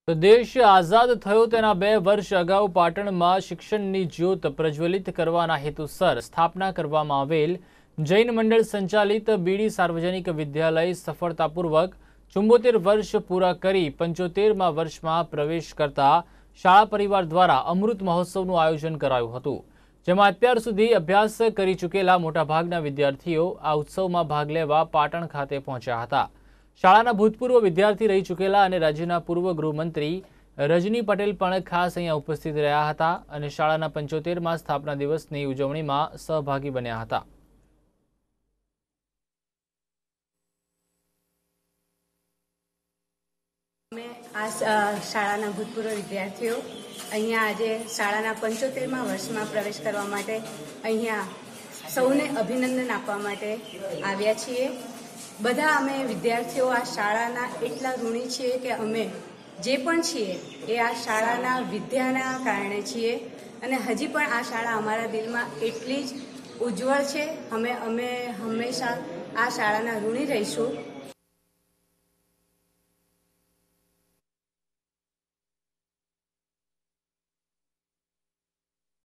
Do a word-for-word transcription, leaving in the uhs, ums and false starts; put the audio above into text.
તો દેશ આઝાદ થયો તેના બે વર્ષ અગાઉ પાટણમાં શિક્ષણની જ્યોત પ્રજ્વલિત કરવાના હેતુસર સ્થાપના કરવામાં આવેલ જૈન મંડળ સંચાલિત બીડી સાર્વજનિક વિદ્યાલય સફળતાપૂર્વક ચુંબોતેર વર્ષ પૂરા કરી પંચોતેરમાં વર્ષમાં પ્રવેશ કરતા શાળા પરિવાર દ્વારા અમૃત મહોત્સવનું આયોજન કરાયું હતું, જેમાં અત્યાર સુધી અભ્યાસ કરી ચૂકેલા મોટાભાગના વિદ્યાર્થીઓ આ ઉત્સવમાં ભાગ લેવા પાટણ ખાતે પહોંચ્યા હતા। શાળાના ભૂતપૂર્વ વિદ્યાર્થી રહી ચૂકેલા અને રાજ્યના પૂર્વ ગૃહમંત્રી રજની પટેલ પણ ખાસ અહીંયા ઉપસ્થિત રહ્યા હતા અને શાળાના પંચોતેરમાં સ્થાપના દિવસની ઉજવણીમાં સહભાગી બન્યા હતા। અમે આ શાળાના ભૂતપૂર્વ વિદ્યાર્થીઓ અહીંયા આજે શાળાના પંચોતેરમાં વર્ષમાં પ્રવેશ કરવા માટે અહીંયા સૌને અભિનંદન આપવા માટે આવ્યા છીએ। બધા અમે વિદ્યાર્થીઓ આ શાળાના એટલા ઋણી છીએ કે અમે જે પણ છીએ એ આ શાળાના વિદ્યાના કારણે છીએ અને હજી પણ આ શાળા અમારા દિલમાં એટલી જ ઉજ્જવળ છે। અમે અમે હંમેશા આ શાળાના ઋણી રહીશું।